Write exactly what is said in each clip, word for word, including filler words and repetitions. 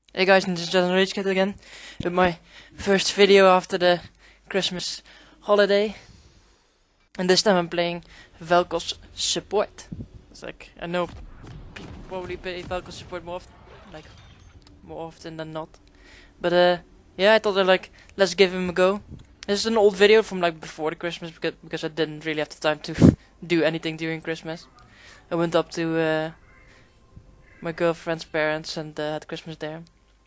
Hey guys, this is Justin Rage Kid again with my first video after the Christmas holiday. And this time I'm playing Vel'Koz support. It's like, I know people probably play Vel'Koz support more often, like, more often than not. But uh, yeah, I thought I'd like, let's give him a go. This is an old video from like before the Christmas because, because I didn't really have the time to do anything during Christmas. I went up to uh, my girlfriend's parents and uh, had Christmas there.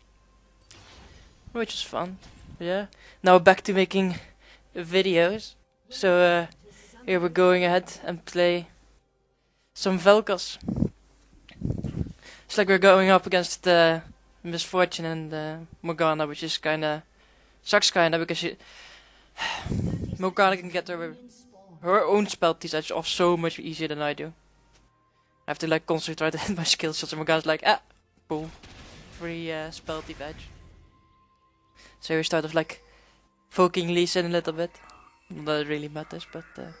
Which is fun, yeah. Now back to making videos. So uh, here we're going ahead and play some Vel'Koz. It's like we're going up against uh, Miss Fortune and uh, Morgana, which is kinda sucks kinda because she Morgana can get her her own spell teach off so much easier than I do. I have to like constantly try to hit my skill shots and Morgana's like ah, boom, free uh, spell thief edge. So we start off like poking Lee Sin a little bit. Not that it really matters, but uh,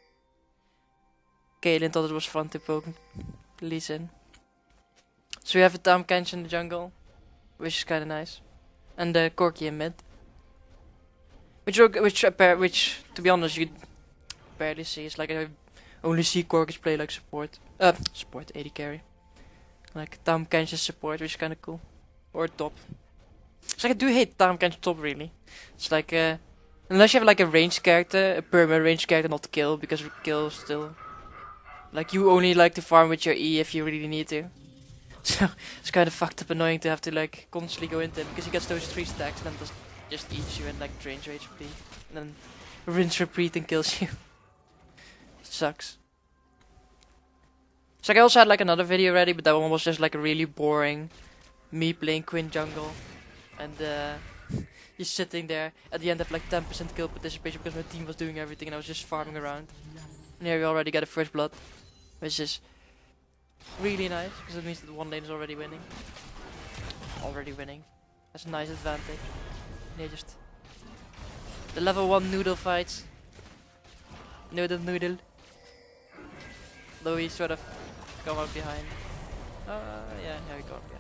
Kaylin thought it was fun to poke Lee Sin. So we have a Tahm Kench in the jungle, which is kinda nice. And uh, Corki in mid. Which, which, uh, which, to be honest, you barely see. It's like I only see Corki's play like support. Uh, support, A D carry. Like Tahm Kench's support, which is kinda cool. Or top. It's like I do hate Tahm Kench top really. It's like uh, unless you have like a ranged character, a perma ranged character, not to kill because kill is still like you only like to farm with your E if you really need to. So it's kind of fucked up annoying to have to like constantly go into it because he gets those three stacks and then just just eats you and like drains your H P and then rinse repeat and kills you. It sucks. So like I also had like another video ready, but that one was just like a really boring me playing Quinn jungle. And uh, you're sitting there at the end of like ten percent kill participation because my team was doing everything and I was just farming around. And here we already got a first blood, which is really nice because it means that one lane is already winning. Already winning. That's a nice advantage. And here just the level one noodle fights. Noodle noodle. Though we sort of come up behind. Uh, yeah, yeah, we go up behind.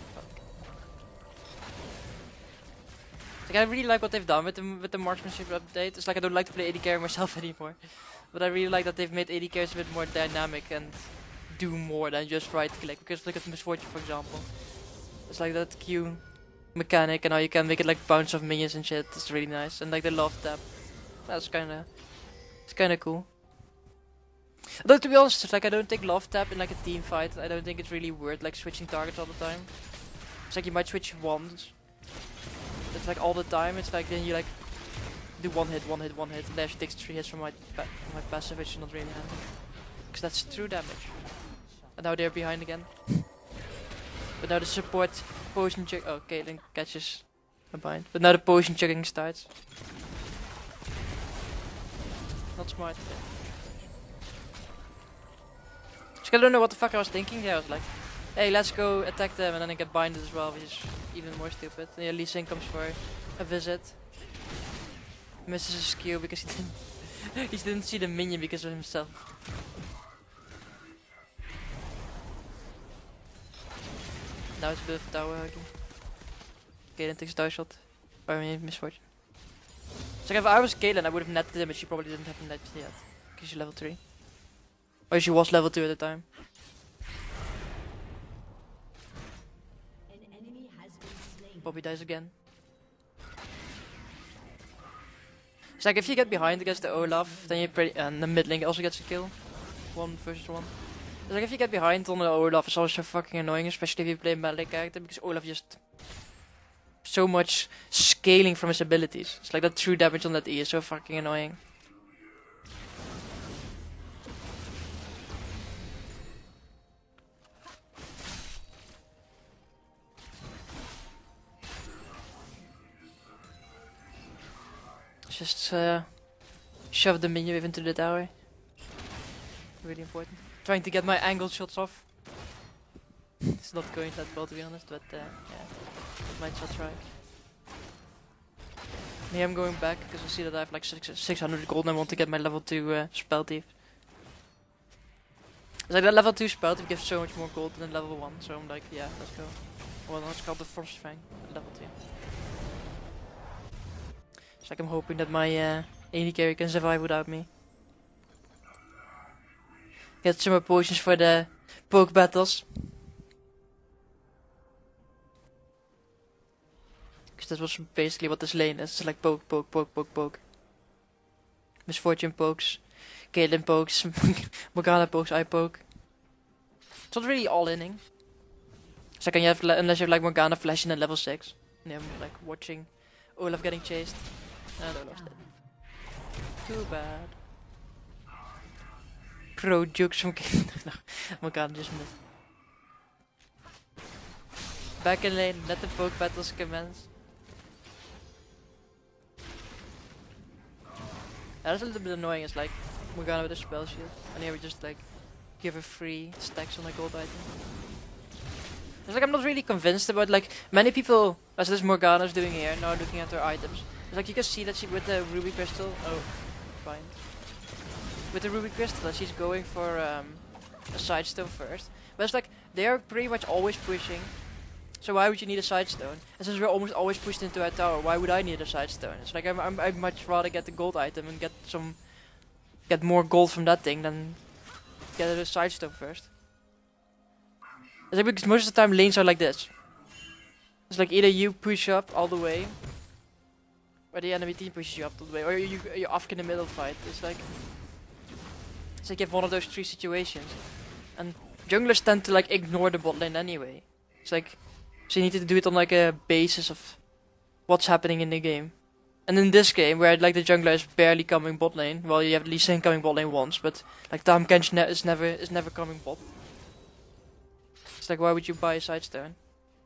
Like I really like what they've done with the with the marksmanship update. It's like I don't like to play A D carry myself anymore, but I really like that they've made A D carries a bit more dynamic and do more than just right click. Because look at Miss Fortune for example. It's like that Q mechanic and how you can make it like bounce off minions and shit. It's really nice. And like the love tap, that's kinda it's kinda cool. Although to be honest, it's like I don't take love tap in like a team fight. I don't think it's really worth like switching targets all the time. It's like you might switch once. It's like all the time, it's like then you like do one hit, one hit, one hit, and then she takes three hits from my pa from my passive, which is not really handy. Because that's true damage. And now they're behind again. But now the support potion check. Oh, Caitlyn catches a bind. But now the potion checking starts. Not smart. So I don't know what the fuck I was thinking there. I was like, hey, let's go attack them, and then I get binded as well, which is even more stupid. And yeah, Lee Sin comes for a visit. Misses his Q because he didn't he didn't see the minion because of himself. Now it's a bit of tower hugging. Kaylin takes a tower shot. Or I mean, Miss Fortune. So like if I was Kaylin, I would have netted him, but she probably didn't have him netted yet. Because she's level three. Or she was level two at the time. Bobby dies again. It's like if you get behind against the Olaf, then you pretty and the mid lane also gets a kill. One versus one. It's like if you get behind on the Olaf, it's always so fucking annoying, especially if you play a melee character, because Olaf just so much scaling from his abilities. It's like that true damage on that E is so fucking annoying. Just uh, shove the minion wave into the tower. Really important. Trying to get my angle shots off. It's not going that well to be honest, but uh, yeah, might as well try. Me, I'm going back because I see that I have like six hundred gold and I want to get my level two uh, spell thief. It's like that level two spell thief gives so much more gold than level one, so I'm like, yeah, let's go. Well, no, it's called the Frost Fang, level two. It's like I'm hoping that my uh, A D carry can survive without me. Get some more potions for the poke battles. Because that was basically what this lane is. It's like poke, poke, poke, poke, poke. Misfortune pokes, Caitlyn pokes, Morgana pokes, I poke. It's not really all-inning. It's like you have, unless you have like Morgana flashing at level six. And I'm like watching Olaf getting chased. And Olaf's dead. Too bad. Pro jukes from Caitlyn. No, Morgana just missed. Back in lane, let the poke battles commence. That's a little bit annoying, it's like Morgana with a spell shield, and here we just like give her free stacks on a gold item. It's like I'm not really convinced about like many people, as this Morgana's doing here, now looking at her items. It's like you can see that she with the ruby crystal, oh, fine. With the ruby crystal, she's going for um, a side stone first. But it's like they are pretty much always pushing. So why would you need a side stone? And since we're almost always pushed into a tower, why would I need a side stone? It's like I'm, I'm, I'd much rather get the gold item and get some, get more gold from that thing than get a side stone first. It's like because most of the time lanes are like this. It's like either you push up all the way, or the enemy team pushes you up all the way, or you you're off in the middle fight. It's like it's like you have one of those three situations, and junglers tend to like ignore the bot lane anyway. It's like. So you need to do it on like a basis of what's happening in the game. And in this game, where like the jungler is barely coming bot lane, well you have Lee Sin coming bot lane once, but like Tahm Kench ne is never is never coming bot. It's like why would you buy a side stone?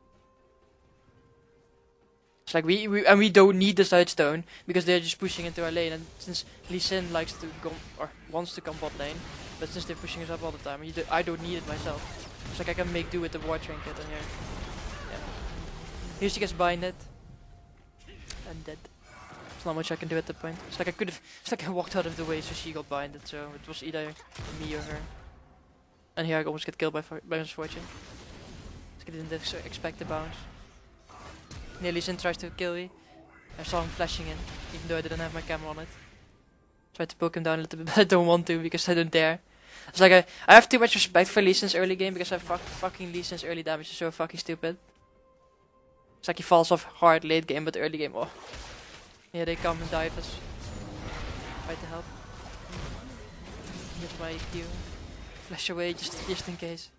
It's like we, we and we don't need the side stone because they're just pushing into our lane, and since Lee Sin likes to go or wants to come bot lane, but since they're pushing us up all the time, you do, I don't need it myself. It's like I can make do with the war trinket in here. Here she gets binded. And dead. There's not much I can do at that point. It's like I could have. It's like I walked out of the way so she got binded. So it was either me or her. And here I almost get killed by by misfortune. I didn't expect the bounce. Nearly Sin tries to kill me. I saw him flashing in, even though I didn't have my camera on it. Tried to poke him down a little bit, but I don't want to because I don't dare. It's like I, I have too much respect for Lee Sin's early game because I fuck, fucking Lee Sin's early damage is so fucking stupid. It's like he falls off hard late game, but early game, oh. Yeah, they come and dive us. Try to help. Here's my E Q. Flash away just, just in case.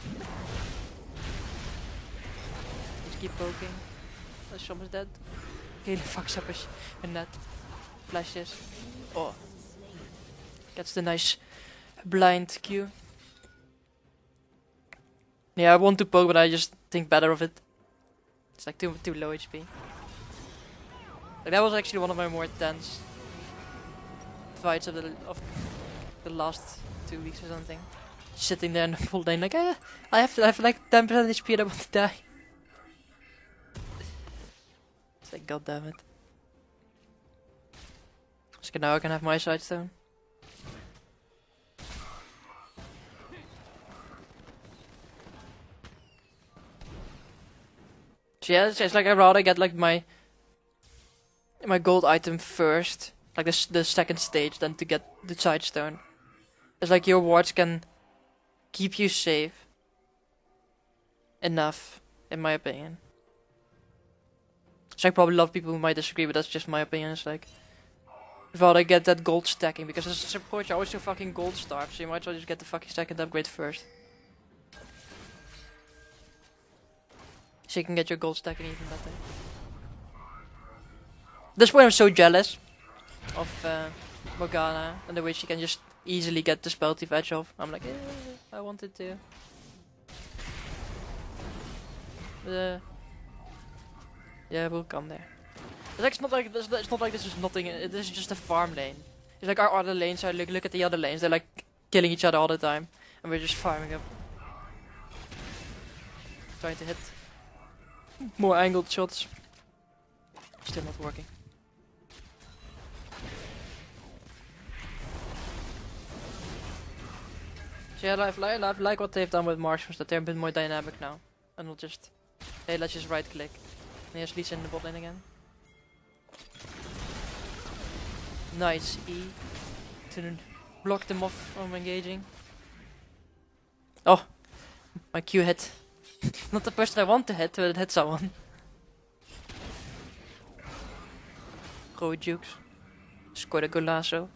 Just keep poking. Oh, someone's dead. Caitlyn fucks up his net. Flashes. Oh. Gets the nice blind Q. Yeah, I want to poke, but I just think better of it. It's like too too low H P. Like that was actually one of my more tense fights of the of the last two weeks or something. Sitting there in the full lane like, eh, I have I have like ten percent H P and I want to die. It's like god damn it. So now I can have my side stone. So yeah, it's, it's like I'd rather get like my my gold item first, like the the second stage, than to get the side stone. It's like your wards can keep you safe enough, in my opinion. So I probably a lot of people who might disagree, but that's just my opinion. It's like I'd rather get that gold stacking because as a support you're always so fucking gold starved, so you might as well just get the fucking second upgrade first. So you can get your gold stacking even better. At this point I'm so jealous of uh, Morgana and the way she can just easily get the spell thief edge off. I'm like, eh, I wanted to. But, uh, yeah, we'll come there. It's, like, it's not like this. It's not like this is nothing. This is just a farm lane. It's like our other lanes. I look look at the other lanes. They're like killing each other all the time, and we're just farming up, trying to hit more angled shots. Still not working. So yeah, I like, I like what they've done with Marshals, that they're a bit more dynamic now, and not just Hey, let's just right click. And just Lee Sin in the bot lane again. Nice E. To block them off from engaging. Oh! My Q hit. Not the person I want to hit, but it hit someone. Go Jukes. Scored a golazo.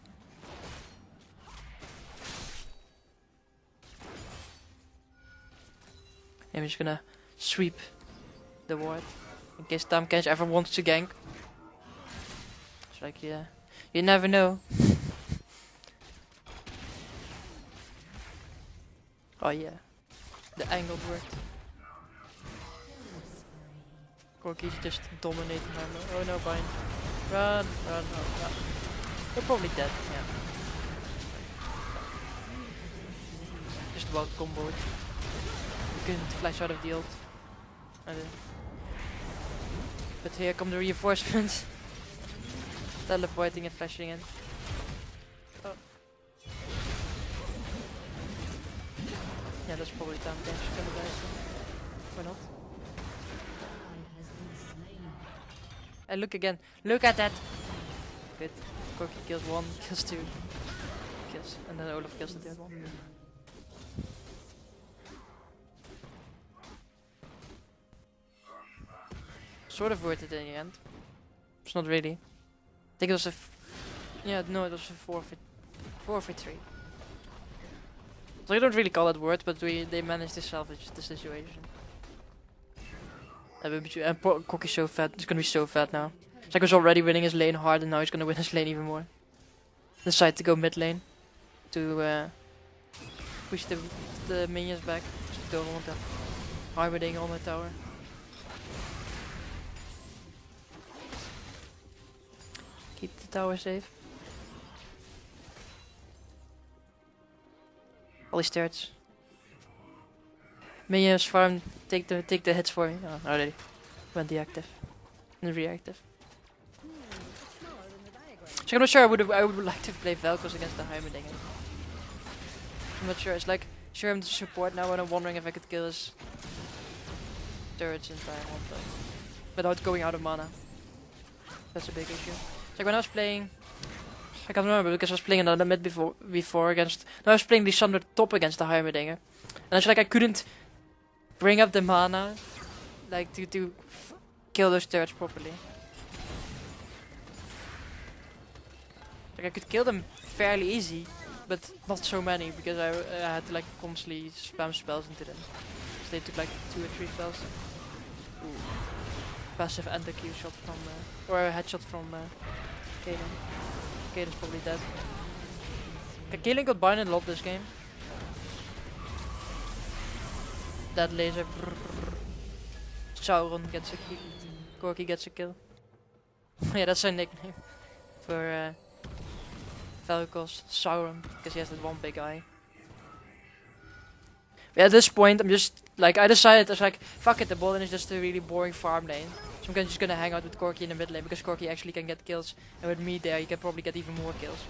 I'm just gonna sweep the ward in case Tahm ever wants to gank. It's like, yeah, you never know. Oh yeah, the angle worked. Corki's just dominating armor. Oh no, Bind. Run, run, run, run. They're probably dead, yeah. Just about comboed. You couldn't flash out of the ult. I did. But here come the reinforcements. Teleporting and flashing in. Oh. Yeah, that's probably Tahm Kench gonna die soon. Or not? And look again. Look at that! Good. Corki kills one, kills two. Kills. And then Olaf kills the third one. Sort of worth it in the end. It's not really. I think it was a f yeah, no, it was a four for four for three. So I don't really call that worth, but we they managed to salvage the situation. And Corki's so fat. It's gonna be so fat now. It's like he was already winning his lane hard, and now he's gonna win his lane even more. Decide to go mid lane to uh, push the the minions back. Just don't want that hybriding on my tower. Keep the tower safe. All these turrets. Minions farm, take the take the hits for me. Oh, already went deactive and reactive. So I'm not sure I would I would like to play Vel'Koz against the Heimerdinger. I'm not sure. It's like sure I'm the support now, and I'm wondering if I could kill his turrets in time one time without going out of mana. That's a big issue. It's like when I was playing, I can't remember because I was playing another mid before before against. No, I was playing Lissandra top against the Heimerdinger, and it's like I couldn't bring up the mana, like to to f kill those turrets properly. Like I could kill them fairly easy, but not so many because I, uh, I had to like constantly spam spells into them. So they took like two or three spells. Ooh. Passive and a Q shot from, uh, or a headshot from uh, Kaden. Kaden's probably dead. Kaden got binded a lot this game. That laser. Sauron gets a kill. Corki gets a kill. Yeah, that's her nickname for uh, Vel'Koz, Sauron, because he has that one big eye. But at this point, I'm just like I decided I was like, fuck it, the bot lane is just a really boring farm lane. So I'm gonna, just gonna hang out with Corki in the mid lane because Corki actually can get kills, and with me there, he can probably get even more kills.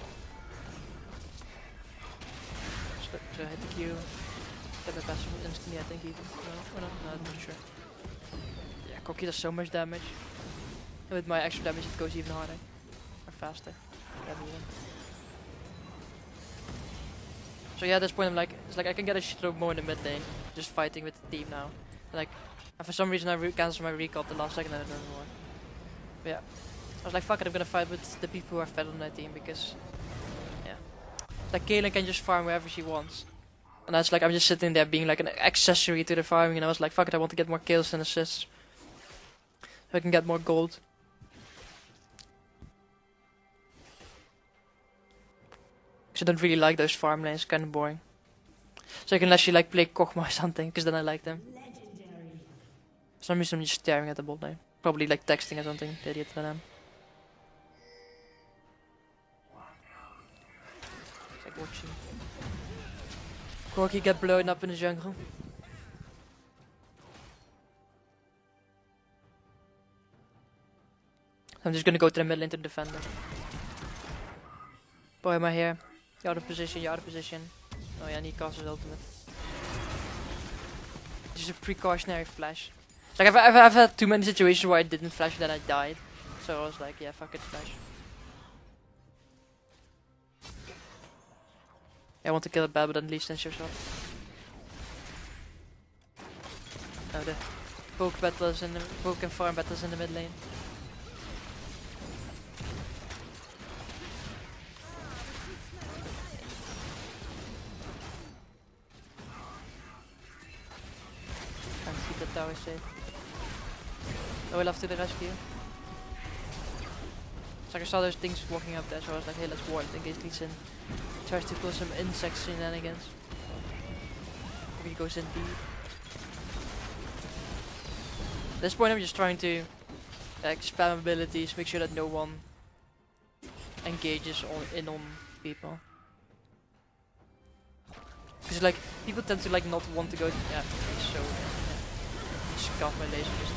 So, so hit the Q. Get the passive instantly, I think even. No, or not? No, I'm not sure. Yeah, Corki does so much damage. And with my extra damage, it goes even harder. Or faster. So yeah, at this point I'm like, it's like I can get a shitload more in the mid lane, just fighting with the team now. Like, and for some reason I re cancelled my recall at the last second and I don't know why. But yeah, I was like, fuck it, I'm gonna fight with the people who are fed on my team because, yeah. Like Kaylin can just farm wherever she wants. And that's like, I'm just sitting there being like an accessory to the farming, and I was like, fuck it, I want to get more kills and assists. So I can get more gold. I don't really like those farm lanes, kind of boring. So I can actually like play Kog'Maw or something, because then I like them. For some reason I'm just staring at the bot lane. Probably like texting or something, the idiot that I am. It's like watching Corki get blown up in the jungle. I'm just gonna go to the mid lane to defend them. Boy, am I here? You're out of position, you're out of position. Oh yeah, I need cast his ultimate. Just a precautionary flash. Like I've, I've, I've had too many situations where I didn't flash and then I died. So I was like, yeah, fuck it, flash. I want to kill it bad, but then leave sensor shot. Oh, the poke battles in the poke and farm battles in the mid lane. Trying to keep the tower safe. Oh, I love to the rescue. It's like I saw those things walking up there, so I was like, hey, let's ward in case Lee Sin tries to pull some insect shenanigans. If he goes in deep. At this point I'm just trying to like spam abilities, make sure that no one engages on in on people. Because like people tend to like not want to go to yeah, okay, so yeah. Scuff my laser just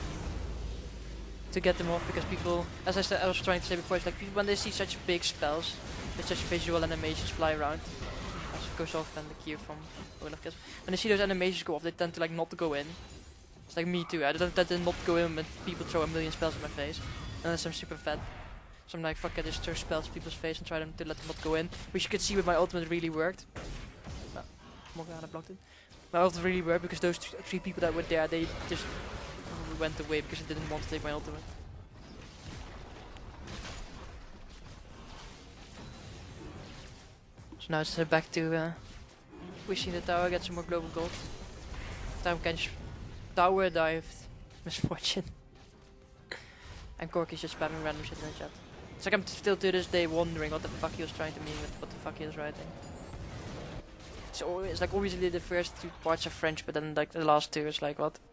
to get them off, because people, as I said, I was trying to say before, it's like people when they see such big spells with such visual animations fly around, as it goes off and the Q from Olaf kills. When they see those animations go off, they tend to like not to go in. It's like me too. I don't tend to not go in when people throw a million spells in my face, unless I'm super fat. So I'm like, fuck it, just throw spells in people's face and try them to let them not go in. Which you could see with my ultimate really worked. No, Morgana blocked it. My ultimate really worked because those th three people that were there, they just went away because I didn't want to take my ultimate. So now it's uh, back to uh, wishing the tower, get some more global gold. Time can tower dived. Misfortune. And Corky's just spamming random shit in the chat. It's like I'm still to this day wondering what the fuck he was trying to mean with what the fuck he was writing. It's, always, it's like obviously the first two parts are French, but then like the last two is like what?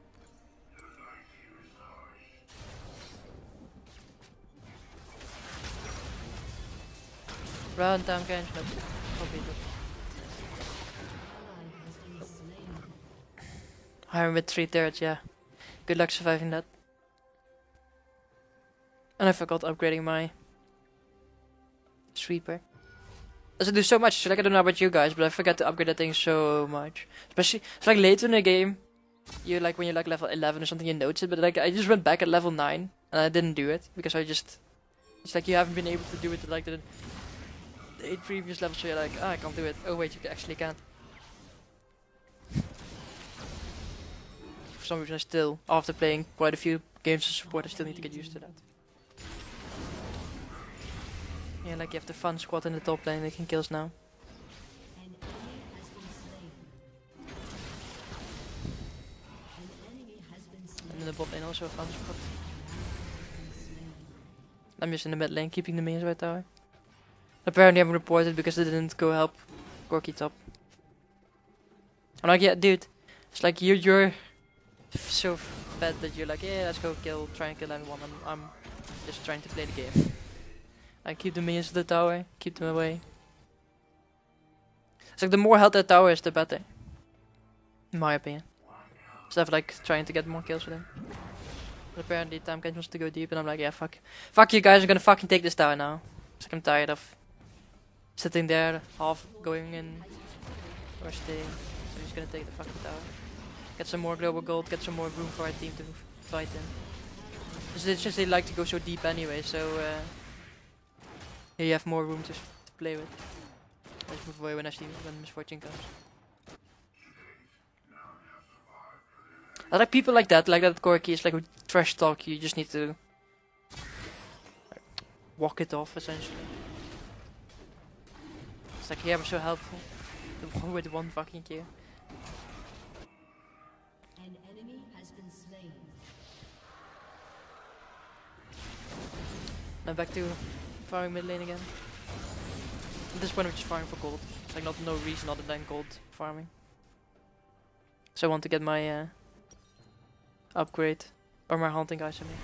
Run, Tam Kench, nope. Probably not. I'm with three thirds, yeah. Good luck surviving that. And I forgot upgrading my sweeper. Does it do so much? So like I don't know about you guys, but I forget to upgrade that thing so much. Especially, it's like later in the game, you like when you're like level eleven or something, you notice it. But like I just went back at level nine and I didn't do it because I just, it's like you haven't been able to do it at like the, the eight previous levels. So you're like, ah, I can't do it. Oh wait, you actually can't. For some reason, I still, after playing quite a few games of support, I still need to get used to that. Yeah, like you have the fun squad in the top lane making kills now. And in the bot lane also a fun squad. I'm just in the mid lane keeping the minions right tower. Apparently I'm reported because they didn't go help Corky top. I'm like, yeah dude, it's like you're, you're so fat that you're like, yeah let's go kill, try and kill everyone. I'm, I'm just trying to play the game. I keep the minions at the tower, keep them away. It's like the more health that tower is, the better. In my opinion. Instead of like trying to get more kills with him. But apparently Tam Kench wants to go deep and I'm like, yeah fuck. Fuck you guys, I'm gonna fucking take this tower now. It's like I'm tired of sitting there, half going in or staying. So I'm just gonna take the fucking tower. Get some more global gold, get some more room for our team to fight in. It's just they like to go so deep anyway, so uh, here you have more room to, to play with. Let's move away when actually when misfortune comes. I like people like that, like that Corky is like who trash talk, you just need to like, walk it off essentially. It's like, yeah, I'm so helpful. The one with one fucking Q. An enemy has been slain. Now back to farming mid lane again. At this point I'm just farming for gold. It's like not no reason other than gold farming. So I want to get my uh, upgrade. Or my hunting guys I mean.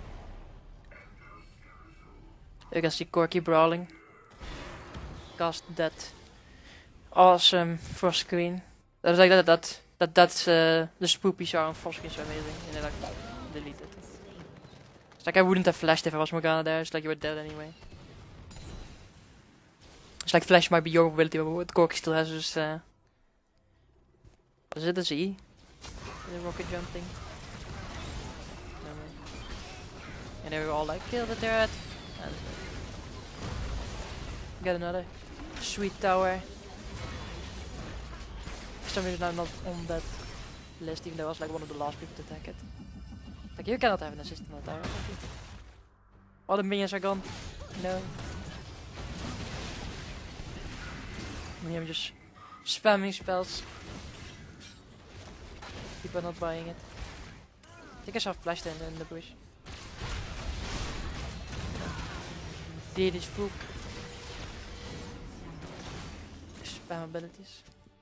You can see Corky brawling. Cast that awesome frost queen. That's like that that that that's uh, the spoopies are on frost queen so amazing. And they like delete it. It's like I wouldn't have flashed if I was Morgana there, it's like you were dead anyway. It's like flash might be your ability, but what Corky still has is uh, what is it, a Z? The rocket jump thing. And they were all like, kill the turret. And get another sweet tower. For some reason I'm not on that list, even though I was like one of the last people to attack it. Like, you cannot have an assist on the tower. All the minions are gone. No. Me, I'm just spamming spells. People are not buying it. I think I saw flashed in, in the bush. Dit is Fook. Spam abilities.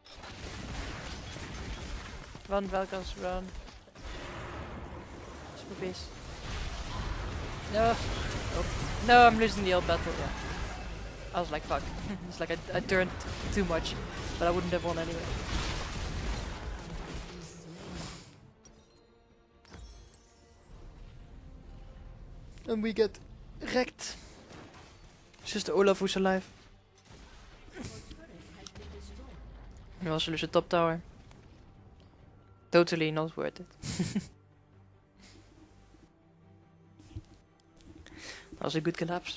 Run, Velkos, run. Spoopies. No. Oh. No, I'm losing the old battle. Yeah. I was like, fuck. It's like I, I turned too much, but I wouldn't have won anyway. And we get wrecked. It's just Olaf who's alive. We also lose a top tower. Totally not worth it. That was a good collapse.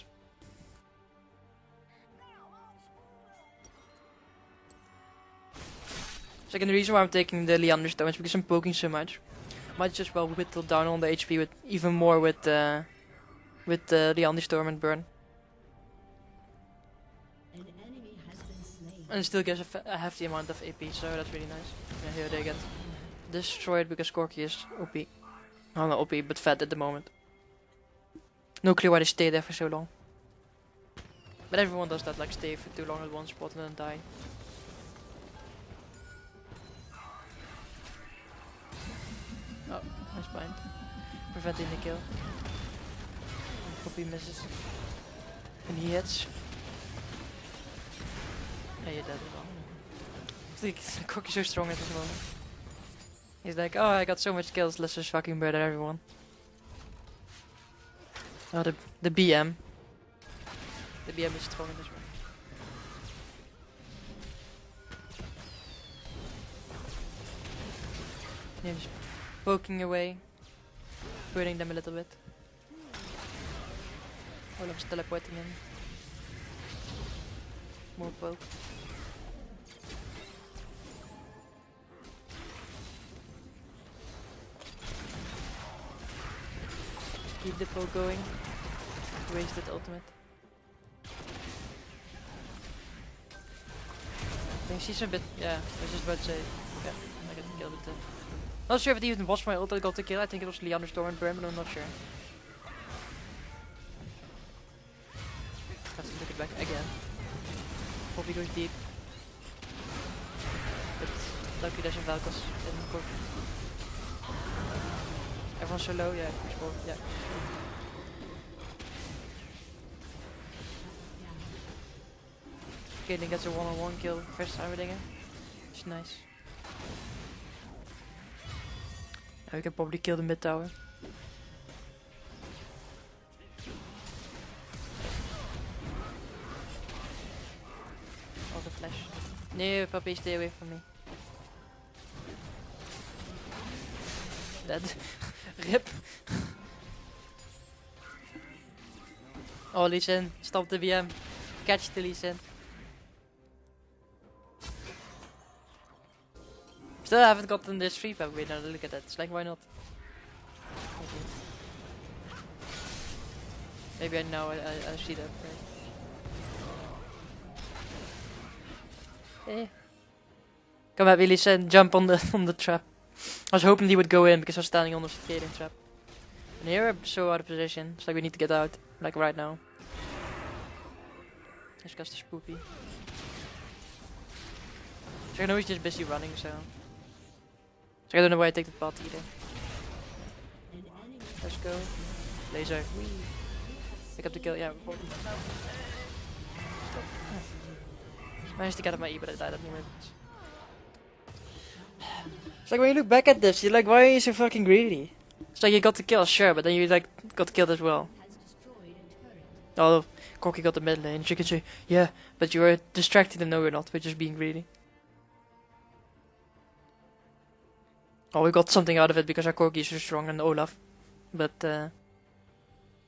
Second reason why I'm taking the Liander Stone is because I'm poking so much. Might just well whittle down on the H P with even more with uh, with uh, Liander Storm and Burn. An enemy has been slain. And it still gives a, f a hefty amount of A P, so that's really nice. Yeah, here they get destroyed because Corki is O P. Well, not O P, but fat at the moment. No clue why they stay there for so long. But everyone does that, like stay for too long at one spot and then die. Oh, nice bind. Preventing the kill. Hope he misses. And he hits. Yeah, you're dead as well. I think Corki's so strong at this moment. He's like, oh, I got so much kills, let's just fucking murder everyone. Oh, the, the B M. The B M is strong in this one. Yeah, just poking away. Burning them a little bit. Olaf's teleporting in. More poke. Keep the poke going. Wasted ultimate. I think she's a bit. Yeah, I was just about to say. Yeah, I got killed with that. Not sure if it even was my ult that got the kill. I think it was Liander Storm and Burn, but I'm not sure. Have to look it back again. Hope he goes deep. But lucky there's a Velkos in the court. Everyone's so low, yeah, push forward, yeah. Caitlyn gets a one on one kill first time with Dinger. It's nice. Now we can probably kill the mid tower. Oh, the flash. No, puppy, stay away from me. Dead. Rip. Oh, Lee Sin, stop the B M. Catch the Lee Sin. Still haven't gotten this free pep win. Now look at that. It's like, why not? Maybe I know I, I, I see that. Right? Eh. Come at me, Lee Sin. Jump on the on the trap. I was hoping he would go in because I was standing on the skating trap. And here we're so out of position. It's like we need to get out. Like right now. Just cast the spoopy. So I know he's just busy running, so. So I don't know why I take the path either. Let's go. Laser. Whee. Pick up the kill. Yeah. Managed to get up my E, but I died at the moment. It's like when you look back at this, you're like, why are you so fucking greedy? It's like you got the kill, sure, but then you like got killed as well. Oh, Corki got the mid lane. You can say, yeah, but you were distracting them. No, we're not. We're just being greedy. Oh, we got something out of it because our Corki is so strong and Olaf. But, uh...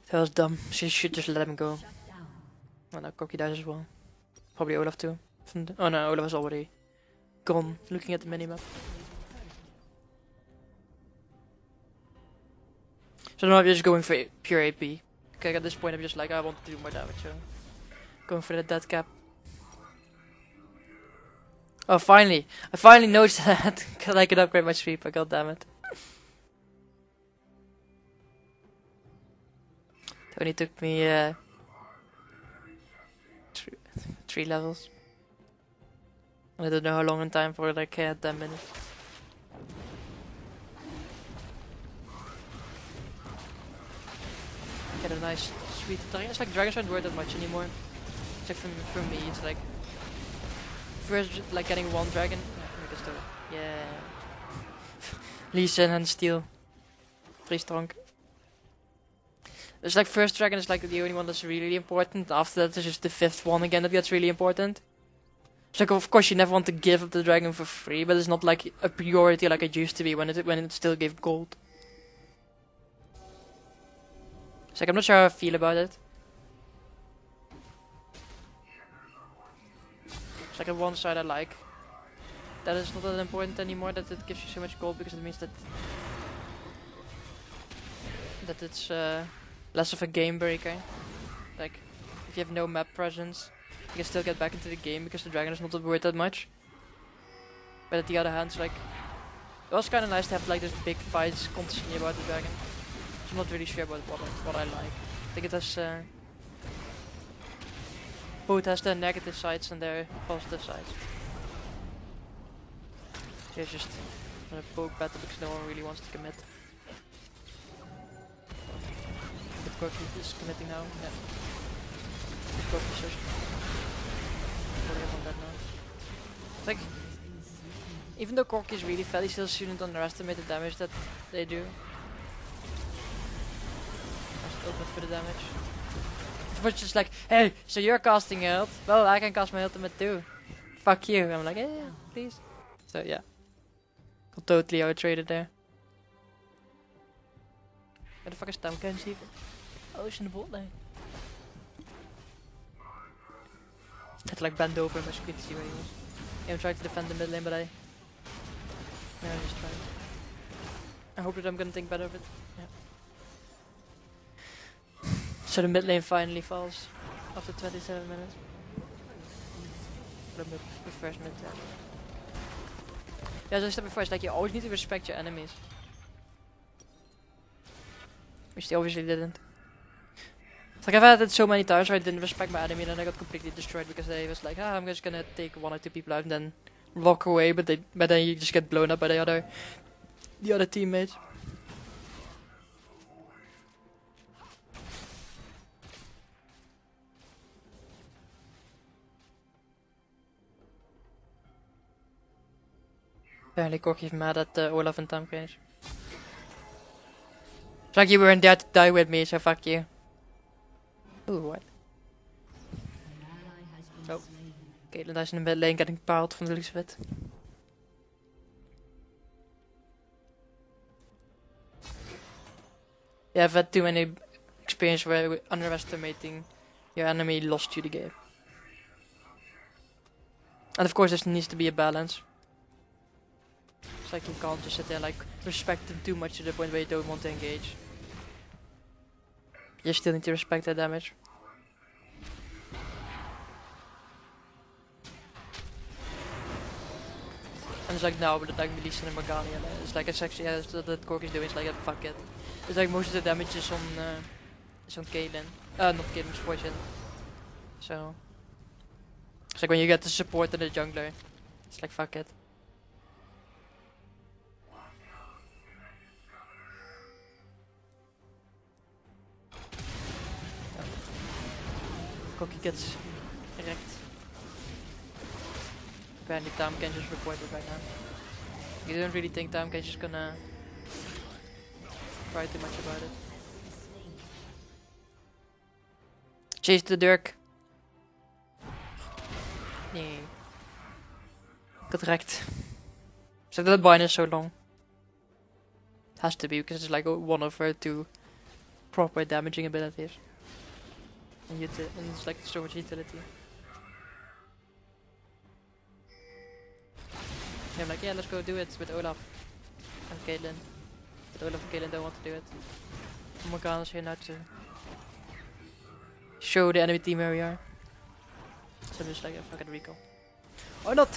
That was dumb. She should just let him go. Shut down. Oh no, Corki dies as well. Probably Olaf too. From the- oh no, Olaf is already gone. Looking at the minimap. So now I'm just going for pure A P. Okay, at this point I'm just like, I want to do more damage, so going for the death cap. Oh, finally! I finally noticed that because I could upgrade my sweeper, god damn it. It only took me uh, three, three levels. I don't know how long in time for, like uh, ten minutes. Get a nice sweet dragon. It's like dragons aren't worth that much anymore. It's like for, for me, it's like first like getting one dragon. Yeah, make a story. Yeah. Lee Sin and Steel. Pretty strong. It's like first dragon is like the only one that's really important. After that, there's just the fifth one again that gets really important. It's like, of course, you never want to give up the dragon for free, but it's not like a priority like it used to be when it when it still gave gold. It's like, I'm not sure how I feel about it. It's like on one side I like that it's not that important anymore, that it gives you so much gold, because it means that that it's uh, less of a game breaker. Like, if you have no map presence, you can still get back into the game because the dragon is not worth that much. But at the other hand, it's like, it was kind of nice to have like this big fights constantly about the dragon. I'm not really sure about what I, what I like. I think it has uh, both has their negative sides and their positive sides. So it's just a poke battle because no one really wants to commit. But Corki is committing now. Yeah. Corki is just probably on that now. It's like, even though Corki is really fat, he still shouldn't underestimate the damage that they do. Open for the damage. It was just like, hey, so you're casting ult? Well, I can cast my ultimate too. Fuck you. I'm like, yeah, yeah, please. So yeah, got totally out traded there. Where the fuck is Tam Kenji? Oh, he's in the bot lane. I had to like bend over my screen to see where he was. Yeah, I'm trying to defend the mid lane, but I. No, I'm just trying. I hope that I'm gonna think better of it. Yeah. So the mid lane finally falls after twenty-seven minutes. The, mid, the first mid lane. Yeah, as I said before, it's like you always need to respect your enemies. Which they obviously didn't. It's like I've had it so many times where I didn't respect my enemy and then I got completely destroyed because they was like, ah, I'm just gonna take one or two people out and then walk away, but they but then you just get blown up by the other the other teammates. Apparently Corki is mad at uh, Olaf and Tam Kenji. It's like you weren't there to die with me, so fuck you. Ooh, what? Oh. Caitlyn dies in the mid lane getting piled from the looks of it. Yeah, I've had too many experiences where underestimating your enemy lost you the game. And of course there needs to be a balance. It's like you can't just sit there like respect them too much to the point where you don't want to engage. You still need to respect their damage. And it's like now, but like Lee Sin and Morgana, it's like it's actually yeah, that's what that Corki is doing. It's like yeah, fuck it. It's like most of the damage is on uh, is on Caitlyn. Uh, not Caitlyn, it's Poison. So it's like when you get the support and the jungler, it's like fuck it. Corki gets wrecked. Apparently Tam Kenji's reported right now. You don't really think Tam Kenji's gonna cry too much about it. Chase the Dirk. Yeah. Got wrecked. So that bind is so long. Has to be because it's like one over two proper damaging abilities. And, uti and it's like so much utility. Yeah, I'm like, yeah, let's go do it with Olaf and Caitlyn. But Olaf and Caitlyn don't want to do it. Morgana's here now to show the enemy team where we are. So I'm just like, a fucking recall. Or not!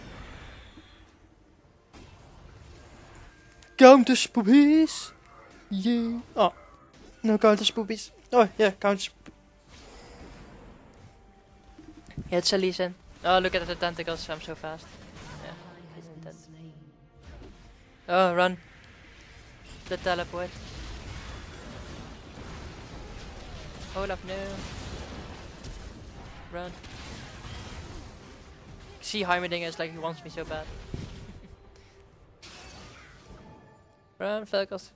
Counter spoopies! Yeah! Oh! No counter spoopies. Oh, yeah, counter sp Yeah, it's a Lee Sin. Oh, look at the tentacles, I'm so fast. Yeah, he's intense. Oh, run! The teleport. Olaf, no! Run. See Heimerdinger is like he wants me so bad. Run, Falcos.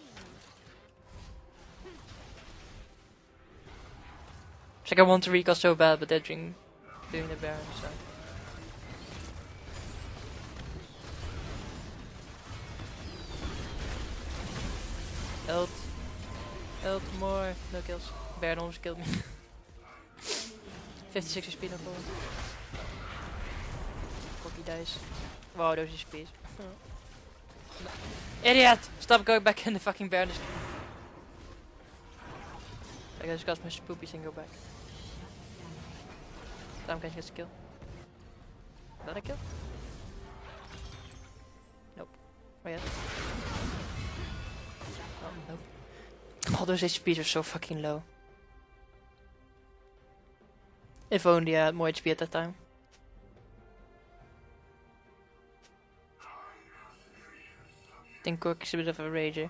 It's like I want to recall so bad, but they're doing, doing the Baron, so. Help. Help more. No kills. Baron almost killed me. fifty-six speed no problem. Cocky dice. Wow, those H Ps. Oh. No. Idiot! Stop going back in the fucking Baron. I just got my spoopies and go back. Sam can get a kill. Is that a kill? Nope. Oh yeah. Oh, nope. All those H Ps are so fucking low. If only I had more H P at that time. I think Cork is a bit of a rager.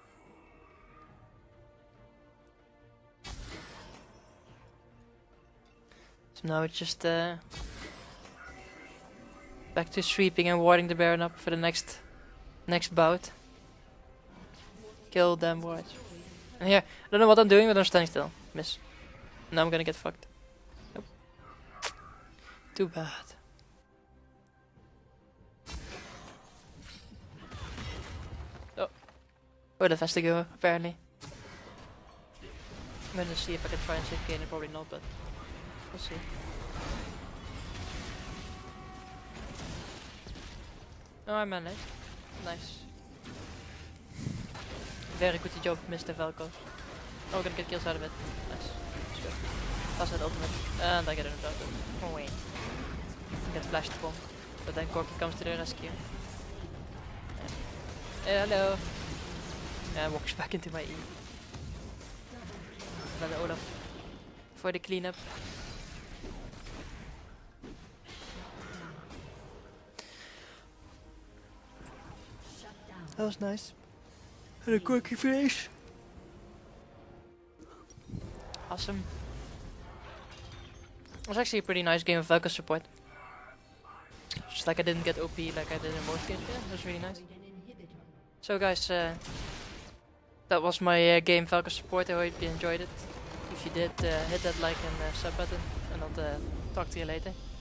So now it's just uh, back to sweeping and warding the Baron up for the next next bout. Kill them wards. And here, I don't know what I'm doing, but I'm standing still. Miss. Now I'm gonna get fucked. Nope. Too bad. Oh. Oh, that has to go, apparently. I'm gonna see if I can try and save Kayn, probably not, but we'll see. Oh, I managed. Nice. Very good job, Mister Velko. Oh, we're gonna get kills out of it. Nice. That's good. That's that ultimate. And I get another ultimate. Oh wait. Get flashed bomb. But then Corky comes to the rescue. Yeah. Hey, hello. And walks back into my E. Then Olaf for the cleanup. That was nice. And a quirky face. Awesome. It was actually a pretty nice game of Velka support. Just like I didn't get O P like I did in most games. Yeah, it was really nice. So guys, uh, that was my uh, game Velka support. I hope you enjoyed it. If you did, uh, hit that like and uh, sub button. And I'll uh, talk to you later.